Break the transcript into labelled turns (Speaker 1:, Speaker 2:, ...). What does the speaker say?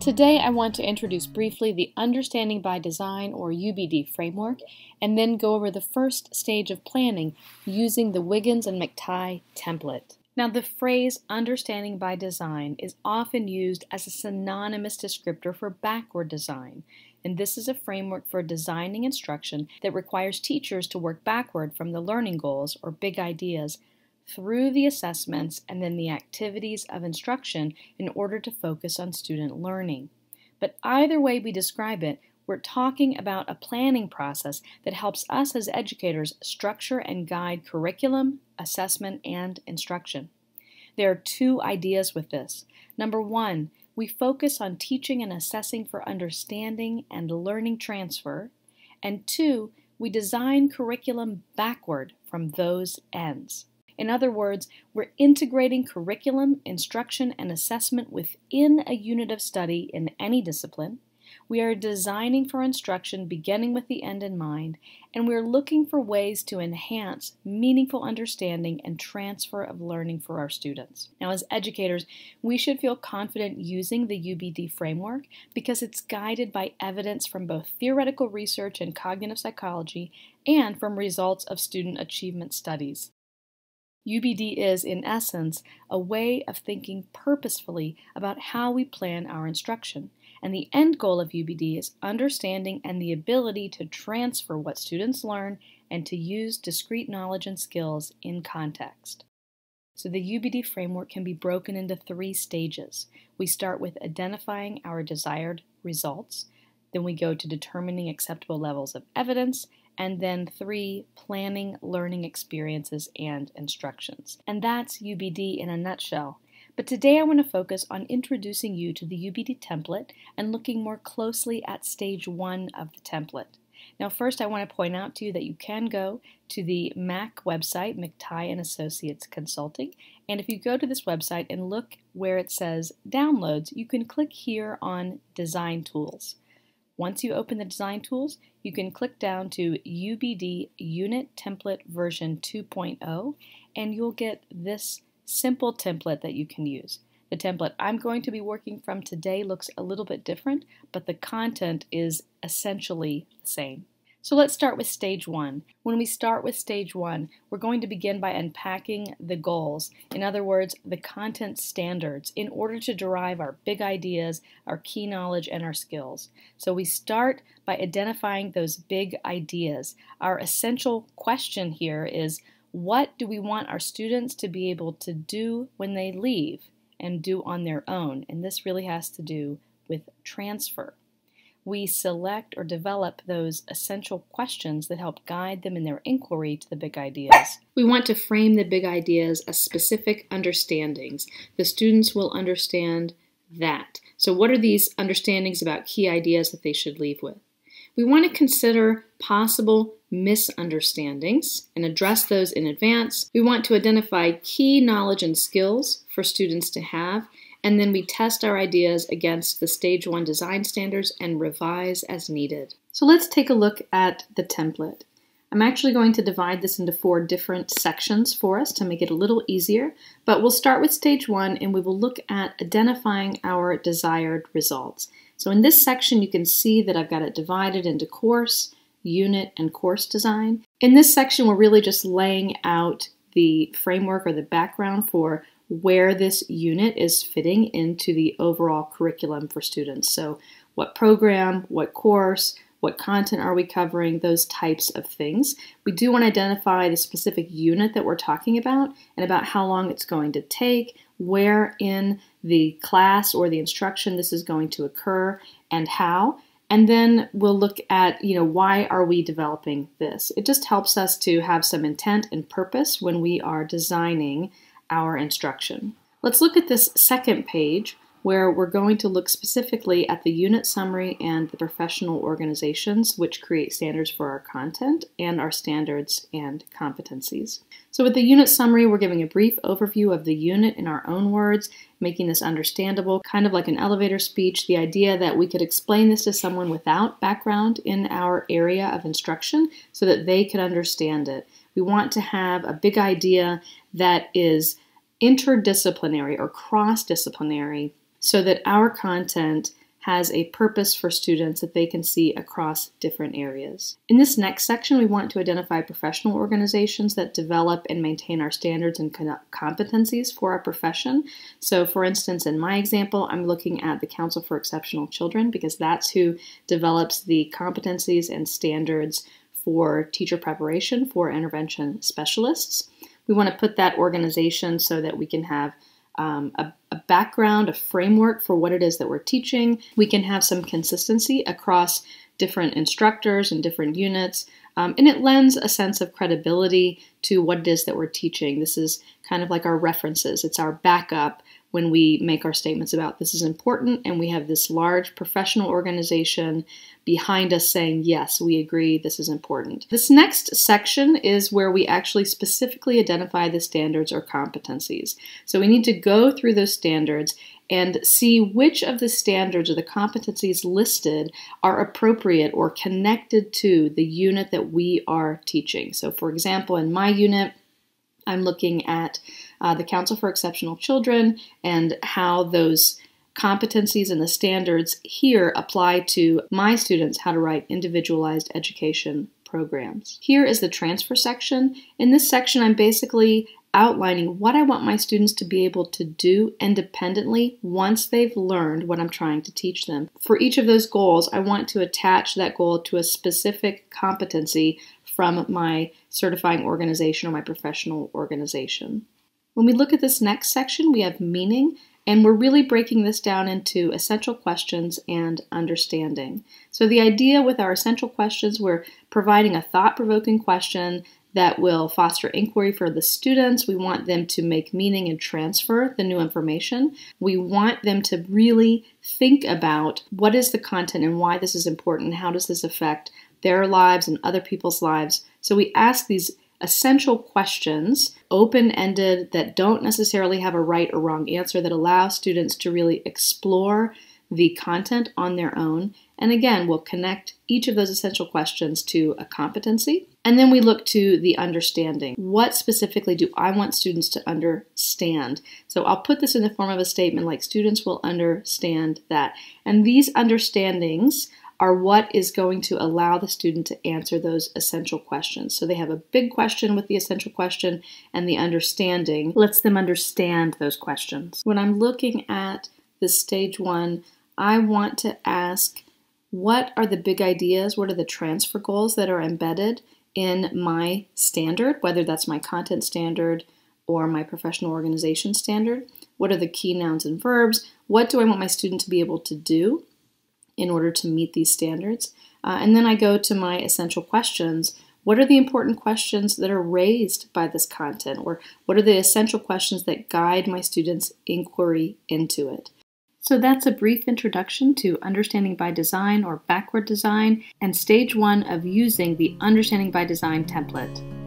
Speaker 1: Today I want to introduce briefly the Understanding by Design or UBD framework and then go over the first stage of planning using the Wiggins and McTighe template. Now the phrase Understanding by Design is often used as a synonymous descriptor for backward design, and this is a framework for designing instruction that requires teachers to work backward from the learning goals or big ideas through the assessments and then the activities of instruction in order to focus on student learning. But either way we describe it, we're talking about a planning process that helps us as educators structure and guide curriculum, assessment, and instruction. There are two ideas with this. Number one, we focus on teaching and assessing for understanding and learning transfer. And two, we design curriculum backward from those ends. In other words, we're integrating curriculum, instruction, and assessment within a unit of study in any discipline. We are designing for instruction beginning with the end in mind, and we're looking for ways to enhance meaningful understanding and transfer of learning for our students. Now, as educators, we should feel confident using the UBD framework because it's guided by evidence from both theoretical research and cognitive psychology and from results of student achievement studies. UBD is, in essence, a way of thinking purposefully about how we plan our instruction, and the end goal of UBD is understanding and the ability to transfer what students learn and to use discrete knowledge and skills in context. So the UBD framework can be broken into three stages. We start with identifying our desired results, then we go to determining acceptable levels of evidence, and then 3, planning learning experiences and instructions. And that's UBD in a nutshell. But today I want to focus on introducing you to the UBD template and looking more closely at stage 1 of the template. Now first I want to point out to you that you can go to the MAC website, McTighe & Associates Consulting, and if you go to this website and look where it says Downloads, you can click here on Design Tools. Once you open the design tools, you can click down to UBD Unit Template version 2.0 and you'll get this simple template that you can use. The template I'm going to be working from today looks a little bit different, but the content is essentially the same. So let's start with stage 1. When we start with stage 1, we're going to begin by unpacking the goals, in other words, the content standards, in order to derive our big ideas, our key knowledge, and our skills. So we start by identifying those big ideas. Our essential question here is, what do we want our students to be able to do when they leave and do on their own? And this really has to do with transfer. We select or develop those essential questions that help guide them in their inquiry to the big ideas. We want to frame the big ideas as specific understandings. The students will understand that. So what are these understandings about key ideas that they should leave with? We want to consider possible misunderstandings and address those in advance. We want to identify key knowledge and skills for students to have, and then we test our ideas against the stage 1 design standards and revise as needed. So let's take a look at the template. I'm actually going to divide this into 4 different sections for us to make it a little easier, but we'll start with stage 1 and we will look at identifying our desired results. So in this section you can see that I've got it divided into course, unit, and course design. In this section we're really just laying out the framework or the background for where this unit is fitting into the overall curriculum for students. So what program, what course, what content are we covering, those types of things. We do want to identify the specific unit that we're talking about and about how long it's going to take, where in the class or the instruction this is going to occur, and how. And then we'll look at, why are we developing this? It just helps us to have some intent and purpose when we are designing our instruction. Let's look at this second page where we're going to look specifically at the unit summary and the professional organizations which create standards for our content and our standards and competencies. So with the unit summary, we're giving a brief overview of the unit in our own words, making this understandable, kind of like an elevator speech, the idea that we could explain this to someone without background in our area of instruction so that they could understand it. We want to have a big idea that is interdisciplinary or cross-disciplinary so that our content has a purpose for students that they can see across different areas. In this next section, we want to identify professional organizations that develop and maintain our standards and competencies for our profession. So for instance, in my example, I'm looking at the Council for Exceptional Children because that's who develops the competencies and standards for teacher preparation for intervention specialists. We want to put that organization so that we can have a background, a framework for what it is that we're teaching. We can have some consistency across different instructors and different units, and it lends a sense of credibility to what it is that we're teaching. This is kind of like our references. It's our backup when we make our statements about this is important, and we have this large professional organization behind us saying, yes, we agree, this is important. This next section is where we actually specifically identify the standards or competencies. So we need to go through those standards and see which of the standards or the competencies listed are appropriate or connected to the unit that we are teaching. So for example, in my unit, I'm looking at the Council for Exceptional Children and how those competencies and the standards here apply to my students, how to write individualized education programs. Here is the transfer section. In this section, I'm basically outlining what I want my students to be able to do independently once they've learned what I'm trying to teach them. For each of those goals, I want to attach that goal to a specific competency from my certifying organization or my professional organization. When we look at this next section, we have meaning, and we're really breaking this down into essential questions and understanding. So the idea with our essential questions, we're providing a thought-provoking question that will foster inquiry for the students. We want them to make meaning and transfer the new information. We want them to really think about what is the content and why this is important, how does this affect their lives and other people's lives. So we ask these essential questions, open-ended, that don't necessarily have a right or wrong answer, that allow students to really explore the content on their own. And again, we'll connect each of those essential questions to a competency. And then we look to the understanding. What specifically do I want students to understand? So I'll put this in the form of a statement like students will understand that. And these understandings are what is going to allow the student to answer those essential questions. So they have a big question with the essential question, and the understanding lets them understand those questions. When I'm looking at this stage 1, I want to ask, what are the big ideas? What are the transfer goals that are embedded in my standard, whether that's my content standard or my professional organization standard? What are the key nouns and verbs? What do I want my student to be able to do in order to meet these standards? And then I go to my essential questions. What are the important questions that are raised by this content? Or what are the essential questions that guide my students' inquiry into it? So that's a brief introduction to Understanding by Design or Backward Design and stage 1 of using the Understanding by Design template.